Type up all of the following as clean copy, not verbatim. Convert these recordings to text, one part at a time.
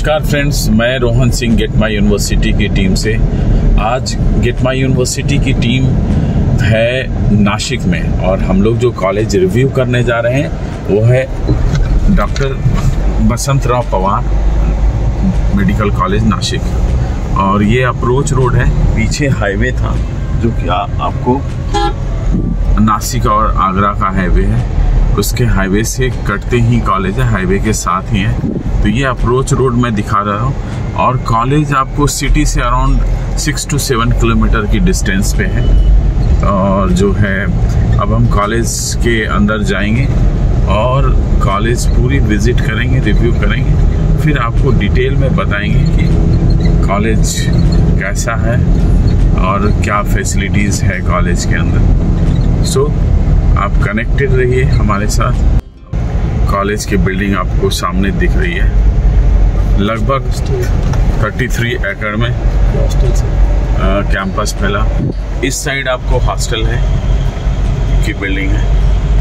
नमस्कार फ्रेंड्स, मैं Rohan Singh get my university की टीम से। आज गेट माई यूनिवर्सिटी की टीम है नासिक में और हम लोग जो कॉलेज रिव्यू करने जा रहे हैं वो है doctor Basantrao Pawar medical college Nashik. और ये अप्रोच रोड है, पीछे हाईवे था जो कि आपको नासिक और आगरा का हाईवे है, उसके हाईवे से कटते ही कॉलेज है, हाईवे के साथ ही है। तो ये अप्रोच रोड मैं दिखा रहा हूँ और कॉलेज आपको सिटी से अराउंड 6 to 7 किलोमीटर की डिस्टेंस पे है। और जो है अब हम कॉलेज के अंदर जाएंगे और कॉलेज पूरी विजिट करेंगे, रिव्यू करेंगे, फिर आपको डिटेल में बताएंगे कि कॉलेज कैसा है और क्या फैसिलिटीज़ है कॉलेज के अंदर। सो आप कनेक्टेड रहिए हमारे साथ। कॉलेज की बिल्डिंग आपको सामने दिख रही है, लगभग 33 एकड़ में कैंपस फैला। इस साइड आपको हॉस्टल है की बिल्डिंग है।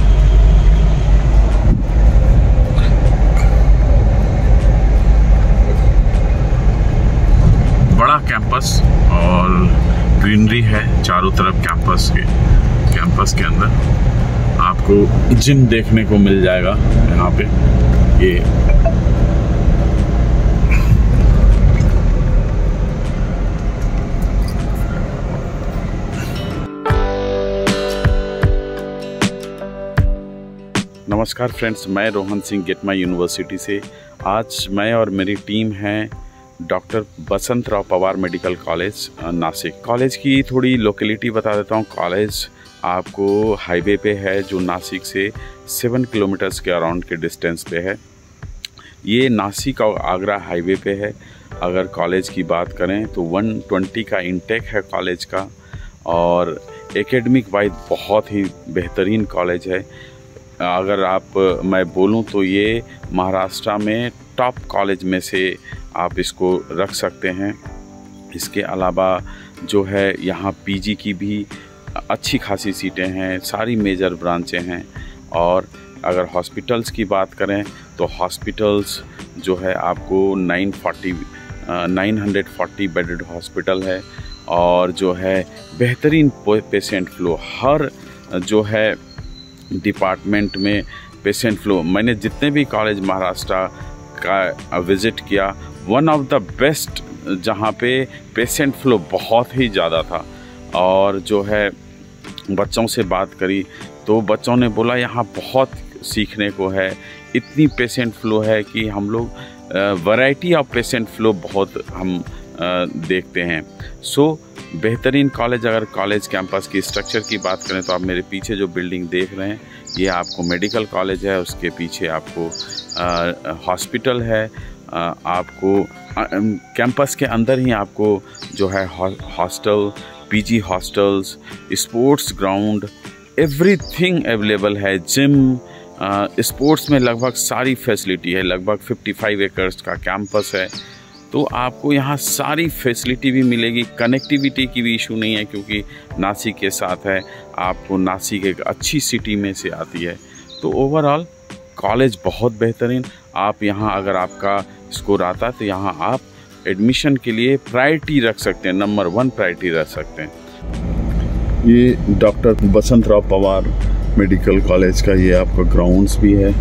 बड़ा कैंपस और ग्रीनरी है चारों तरफ। कैंपस के अंदर आपको जिम देखने को मिल जाएगा यहाँ पे। ये नमस्कार फ्रेंड्स, मैं Rohan Singh get my university से। आज मैं और मेरी टीम है doctor Basantrao Pawar medical college Nashik. College की थोड़ी लोकेलिटी बता देता हूँ। कॉलेज आपको हाईवे पे है जो नासिक से 7 किलोमीटर्स के अराउंड के डिस्टेंस पे है। ये नासिक और आगरा हाईवे पे है। अगर कॉलेज की बात करें तो 120 का इंटेक है कॉलेज का और एकेडमिक वाइज बहुत ही बेहतरीन कॉलेज है। अगर मैं बोलूं तो ये महाराष्ट्र में टॉप कॉलेज में से आप इसको रख सकते हैं। इसके अलावा जो है यहाँ पीजी की भी अच्छी खासी सीटें हैं, सारी मेजर ब्रांचें हैं। और अगर हॉस्पिटल्स की बात करें तो हॉस्पिटल्स जो है आपको 940 बेडेड हॉस्पिटल है और जो है बेहतरीन पेशेंट फ्लो, हर जो है डिपार्टमेंट में पेशेंट फ्लो। मैंने जितने भी कॉलेज महाराष्ट्र का विज़िट किया, वन ऑफ द बेस्ट जहाँ पे पेशेंट फ्लो बहुत ही ज़्यादा था। और जो है बच्चों से बात करी तो बच्चों ने बोला यहाँ बहुत सीखने को है, इतनी पेशेंट फ्लो है कि हम लोग वैरायटी ऑफ पेशेंट फ्लो बहुत हम देखते हैं। सो बेहतरीन कॉलेज। अगर कॉलेज कैंपस की स्ट्रक्चर की बात करें तो आप मेरे पीछे जो बिल्डिंग देख रहे हैं ये आपको मेडिकल कॉलेज है, उसके पीछे आपको हॉस्पिटल है। आपको कैंपस के अंदर ही आपको जो है hostel, PG hostels, sports ground, everything available है। जिम, स्पोर्ट्स में लगभग सारी फैसिलिटी है। लगभग 55 एकर्स का कैंपस है, तो आपको यहाँ सारी फैसिलिटी भी मिलेगी। कनेक्टिविटी की भी इशू नहीं है क्योंकि नासिक के साथ है। आपको नासिक एक अच्छी सिटी में से आती है। तो ओवरऑल कॉलेज बहुत बेहतरीन। आप यहाँ अगर आपका स्कोर आता है तो यहाँ आप एडमिशन के लिए प्रायोरिटी रख सकते हैं, नंबर 1 प्रायोरिटी रख सकते हैं। ये doctor Basantrao Pawar medical college का ये आपका ग्राउंड्स भी है।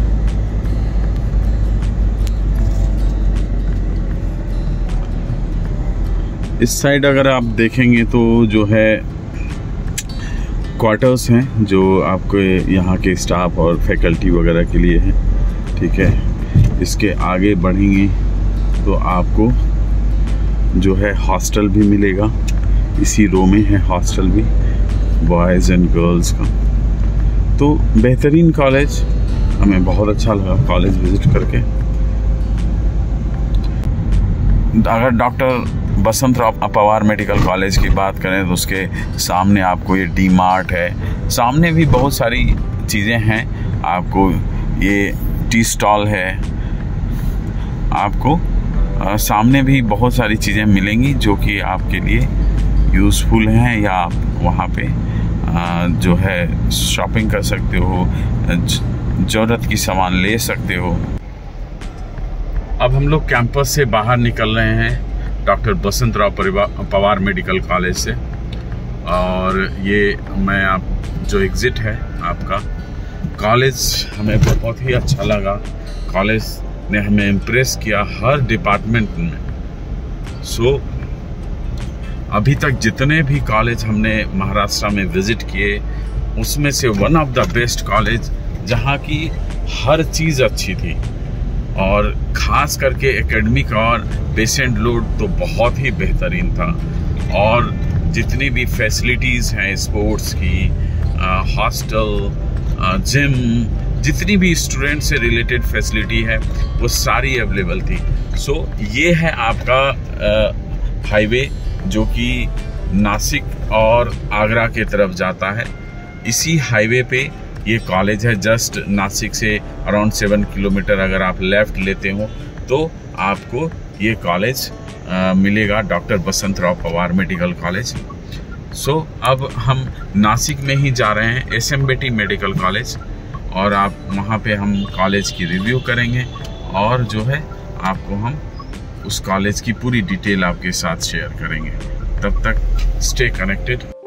इस साइड अगर आप देखेंगे तो जो है क्वार्टर्स हैं जो आपके यहाँ के स्टाफ और फैकल्टी वगैरह के लिए हैं। ठीक है, इसके आगे बढ़ेंगे तो आपको जो है हॉस्टल भी मिलेगा। इसी रो में है हॉस्टल भी, बॉयज़ एंड गर्ल्स का। तो बेहतरीन कॉलेज, हमें बहुत अच्छा लगा कॉलेज विज़िट करके। अगर doctor Basantrao Pawar medical college की बात करें तो उसके सामने आपको ये डी मार्ट है, सामने भी बहुत सारी चीज़ें हैं। आपको ये टी स्टॉल है, आपको सामने भी बहुत सारी चीज़ें मिलेंगी जो कि आपके लिए यूज़फुल हैं, या आप वहाँ पे जो है शॉपिंग कर सकते हो, ज़रूरत की सामान ले सकते हो। अब हम लोग कैंपस से बाहर निकल रहे हैं doctor Basantrao Pawar medical college से। और ये मैं आप जो एग्ज़िट है आपका, कॉलेज हमें बहुत ही अच्छा लगा। कॉलेज ने हमें इम्प्रेस किया हर डिपार्टमेंट में। अभी तक जितने भी कॉलेज हमने महाराष्ट्र में विज़िट किए, उसमें से one of the best college, जहाँ की हर चीज़ अच्छी थी। और ख़ास करके एकेडमिक और पेशेंट लोड तो बहुत ही बेहतरीन था। और जितनी भी फैसिलिटीज़ हैं स्पोर्ट्स की, हॉस्टल, जिम, जितनी भी स्टूडेंट से रिलेटेड फैसिलिटी है वो सारी अवेलेबल थी। ये है आपका हाईवे जो कि नासिक और आगरा के तरफ जाता है। इसी हाईवे पे ये कॉलेज है। जस्ट नासिक से अराउंड 7 किलोमीटर अगर आप लेफ़्ट लेते हो तो आपको ये कॉलेज मिलेगा, doctor Basantrao Pawar medical college. अब हम नासिक में ही जा रहे हैं, एसएमबीटी मेडिकल कॉलेज, और आप वहाँ पे हम कॉलेज की रिव्यू करेंगे और जो है आपको हम उस कॉलेज की पूरी डिटेल आपके साथ शेयर करेंगे। तब तक स्टे कनेक्टेड।